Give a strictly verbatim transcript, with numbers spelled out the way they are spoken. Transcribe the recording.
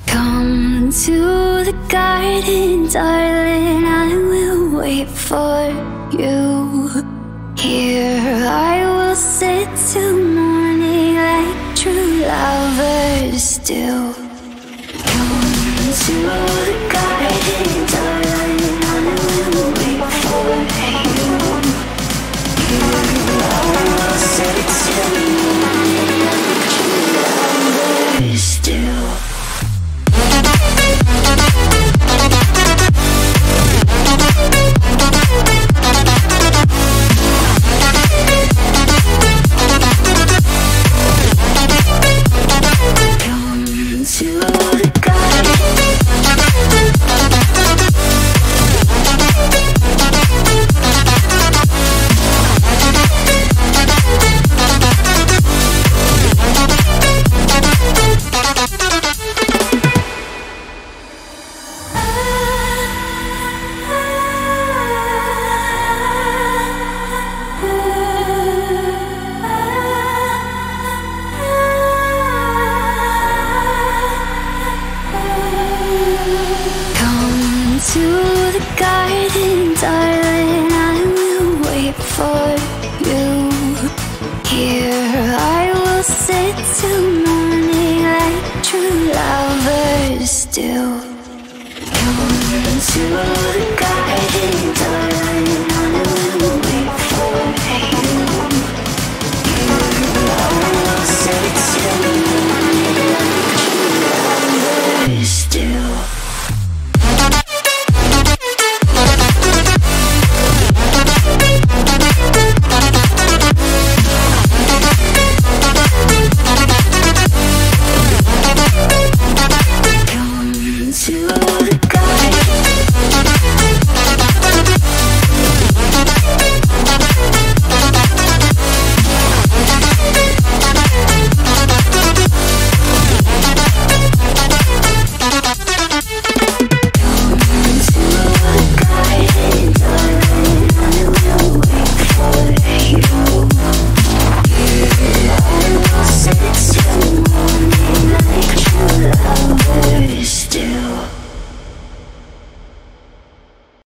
Come to the garden, darling, I will wait for you. Here I will sit till morning like true lovers still. Come to the garden, darling, I will wait for you. Here I will sit till morning like true lovers still. To the garden, darling, I will wait for you. Here I will sit till morning like true lovers still. Come to the garden,